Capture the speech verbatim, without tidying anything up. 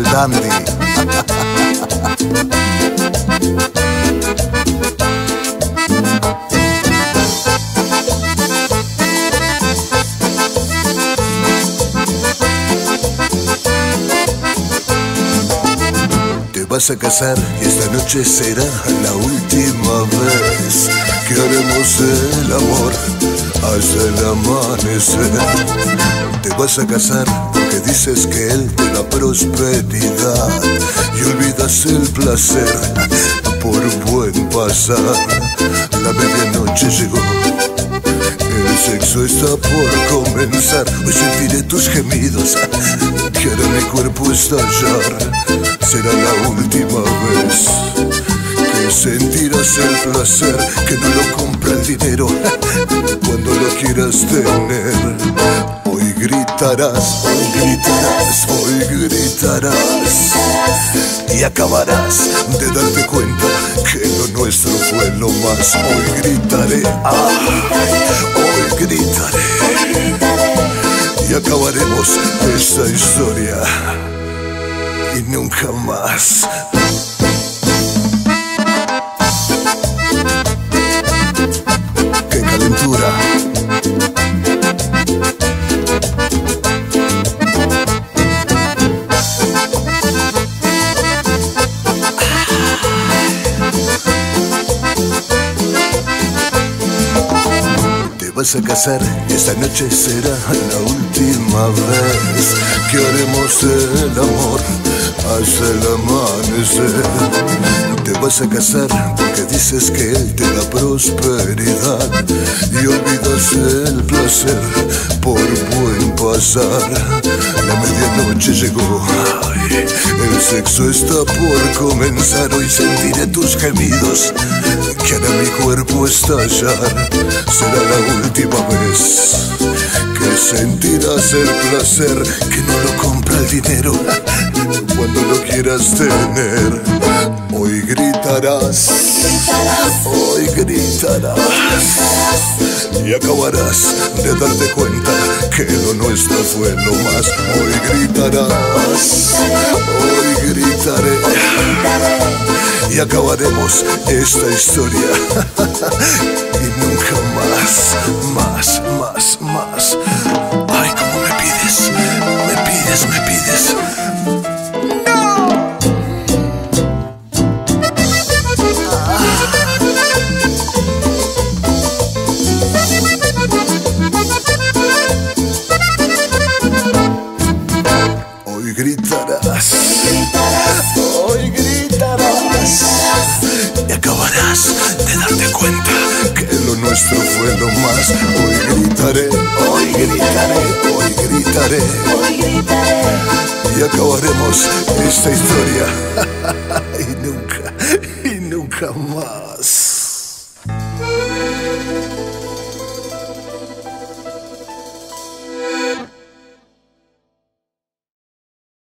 el dandy. Te vas a casar y esta noche será la última vez que haremos el amor hasta el amanecer. Te vas a casar porque dices que él te da prosperidad y olvidas el placer por buen pasar. La medianoche llegó, el sexo está por comenzar. Hoy sentiré tus gemidos, que hará mi cuerpo estallar. Será la última vez que sentirás el placer que no lo compra el dinero cuando lo quieras tener. Hoy gritarás, hoy gritarás, hoy gritarás y acabarás de darte cuenta que lo nuestro fue lo más. Hoy gritaré, ah, hoy gritaré y acabaremos esta historia y nunca más. ¡Qué calentura! Te vas a casar y esta noche será la última vez que haremos el amor hasta el amanecer. Te vas a casar porque dices que él te da prosperidad y olvidas el placer por buen pasar. La medianoche llegó, ay, el sexo está por comenzar. Hoy sentiré tus gemidos, que hará mi cuerpo estallar. Será la última vez que sentirás el placer que no lo compra el dinero cuando lo quieras tener. Hoy gritarás, hoy gritarás y acabarás de darte cuenta que lo nuestro fue lo más. Hoy gritarás, hoy gritaré y acabaremos esta historia y nunca más, más, más, más. Ay, cómo me pides, me pides, me pides. Hoy gritarás, hoy gritarás y acabarás de darte cuenta que lo nuestro fue lo más. Hoy gritaré, hoy gritaré, hoy gritaré, hoy gritaré y acabaremos esta historia y nunca, y nunca más.